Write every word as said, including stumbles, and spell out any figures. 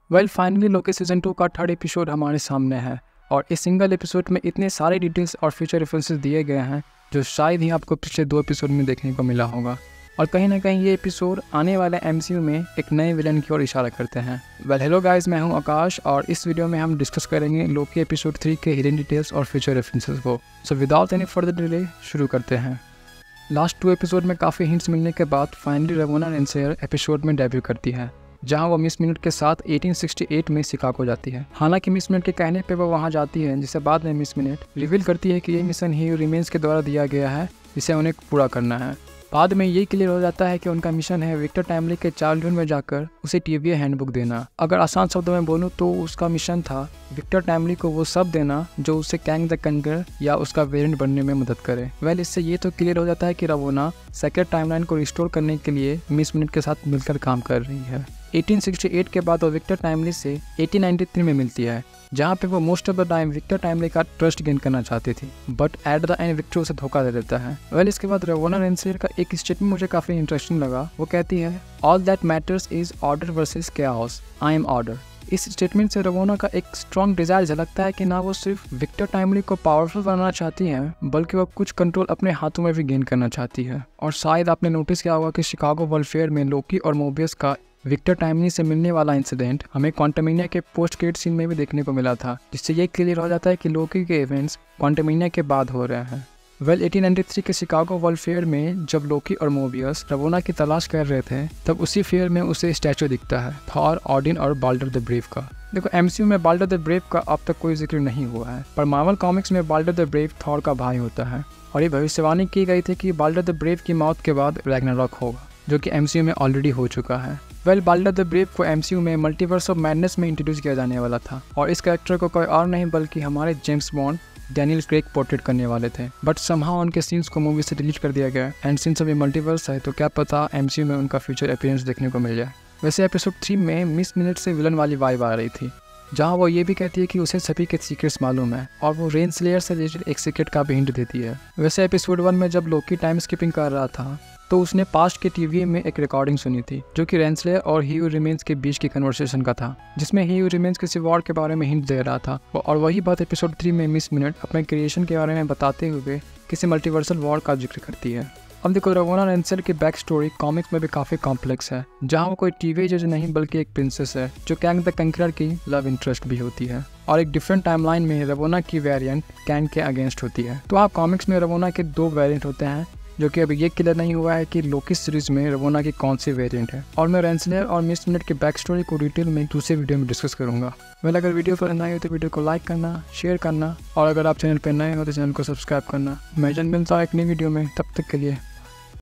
Well finally Loki season two का third episode हमारे सामने है और इस सिंगल एपिसोड में इतने सारे डिटेल्स और फ्यूचर रेफरेंसेस दिए गए हैं जो शायद ही आपको पिछले दो एपिसोड में देखने को मिला होगा। और कहीं ना कहीं ये एपिसोड आने वाले एमसीयू में एक नए विलन की ओर इशारा करते हैं। वेल हेलो गाइस, मैं हूं आकाश और इस वीडियो में हम डिस्कस करेंगे लोकी एपिसोड थ्री के हिडन डिटेल्स और फ्यूचर रेफरेंसेस को। So without any further delay शुरू करते हैं। लास्ट टू एपिसोड में काफ़ी हिंट्स मिलने के बाद फाइनली रवोना रेंसलेयर एपिसोड में डेब्यू करती है, जहां वो मिस मिनट के साथ अठारह सौ अड़सठ में शिकागो जाती है। हालांकि मिस मिनट के कहने पे वो वहां जाती है, जिसे बाद में मिस मिनट रिवील करती है कि ये मिशन ही रिमेंस के द्वारा दिया गया है जिसे उन्हें पूरा करना है। बाद में ये क्लियर हो जाता है कि उनका मिशन है विक्टर टाइमली के चाइल्डहुड में जाकर उसे टीवीए हैंडबुक देना। अगर आसान शब्दों में बोलूँ तो उसका मिशन था विक्टर टाइमली को वो सब देना जो उसे कैंग द कंकर या उसका वेरिएंट बनने में मदद करे। वेल इससे ये तो क्लियर हो जाता है कि रवोना सेक्रेट टाइमलाइन को रिस्टोर करने के लिए मिस मिनट के साथ मिलकर काम कर रही है। अठारह सौ अड़सठ के बाद वो विक्टर टाइमली से अठारह सौ तिरानवे में मिलती है, जहाँ पे वो most of the time Victor Timely का ट्रस्ट गेन करना चाहती थी, but at the end Victor उसे धोखा दे देता है। वेल इसके बाद रवोना रेंसलेयर का एक स्टेटमेंट मुझे काफी इंटरेस्टिंग लगा। वो कहती है all that matters is order versus chaos, I am order. इस स्टेटमेंट से रवोना का एक स्ट्रॉन्ग डिजायर झलकता है कि ना वो सिर्फ विक्टर टाइमली को पावरफुल बनाना चाहती है, बल्कि वो कुछ कंट्रोल अपने हाथों में भी गेन करना चाहती है। और शायद आपने नोटिस किया होगा कि शिकागो वर्ल्ड फेयर में लोकी और मोबियस का विक्टर टाइमली से मिलने वाला इंसिडेंट हमें क्वांटमेनिया के पोस्ट क्रेडिट सीन में भी देखने को मिला था, जिससे ये क्लियर हो जाता है कि लोकी के इवेंट्स क्वांटमेनिया के बाद हो रहे हैं। वेल अठारह सौ तिरानवे के शिकागो वर्ल्ड फेयर में जब लोकी और मोबियस रवोना की तलाश कर रहे थे, तब उसी फेयर में उसे स्टैचू दिखता है थॉर, ओडिन और बाल्डर द ब्रेव का। देखो एमसीयू में बाल्डर द ब्रेव का अब तक कोई जिक्र नहीं हुआ है, पर मार्वल कॉमिक्स में बाल्डर द ब्रेव थॉर का भाई होता है और ये भविष्यवाणी की गई थी कि बाल्डर द ब्रेव की मौत के बाद रैग्नारॉक होगा, जो कि एमसीयू में ऑलरेडी हो चुका है। वेल बाल्डर द ब्रेव को एमसीयू में मल्टीवर्स ऑफ मैडनेस में इंट्रोड्यूस किया जाने वाला था और इस कैरेक्टर को कोई और नहीं बल्कि हमारे James Bond Daniel Craig portrait करने वाले थे, बट समहाउ उनके सीन्स को मूवी से डिलीट कर दिया गया। एंड सिंस अभी मल्टीवर्स है तो क्या पता एमसीयू में उनका फ्यूचर अपीयरेंस देखने को मिल जाए। वैसे एपिसोड थ्री में मिस मिनट से विलन वाली वाइब आ रही थी, जहाँ वो ये भी कहती है कि उसे सभी के सीक्रेट्स मालूम है और वो रेंसलेयर से रिलेटेड एक सीक्रेट का भी हिंट देती है। वैसे एपिसोड वन में जब लोकी टाइम स्किपिंग कर रहा था तो उसने पास्ट के टीवी में एक रिकॉर्डिंग सुनी थी, जो कि रेंसलेयर और ही हू रिमेंस के बीच की कन्वर्सेशन का था, जिसमें ही हू रिमेंस किसी वॉर के बारे में हिंट दे रहा था। और वही बात एपिसोड थ्री में मिस मिनट अपने क्रिएशन के बारे में बताते हुए किसी मल्टीवर्सल वॉर का जिक्र करती है। अब देखो रवोना रेंसलेयर की बैक स्टोरी कॉमिक्स में भी काफ़ी कॉम्प्लेक्स है, जहाँ वो कोई टीवी जज नहीं बल्कि एक प्रिंसेस है जो कैंग द कंकरर की लव इंटरेस्ट भी होती है और एक डिफरेंट टाइमलाइन में रवोना की वेरिएंट कैंग के अगेंस्ट होती है। तो आप कॉमिक्स में रवोना के दो वेरिएंट होते हैं, जो कि अभी ये क्लियर नहीं हुआ है कि लोकी सीरीज में रवोना की कौन सी वेरिएंट है। और मैं रेंसलेयर और मिस मिनट के बैक स्टोरी को डिटेल में दूसरे वीडियो में डिस्कस करूंगा। वेल अगर वीडियो पसंद आई हो तो वीडियो को लाइक करना, शेयर करना और अगर आप चैनल पर नए हो तो चैनल को सब्सक्राइब करना। मैं जल्द मिलता हूं एक नई वीडियो में, तब तक के लिए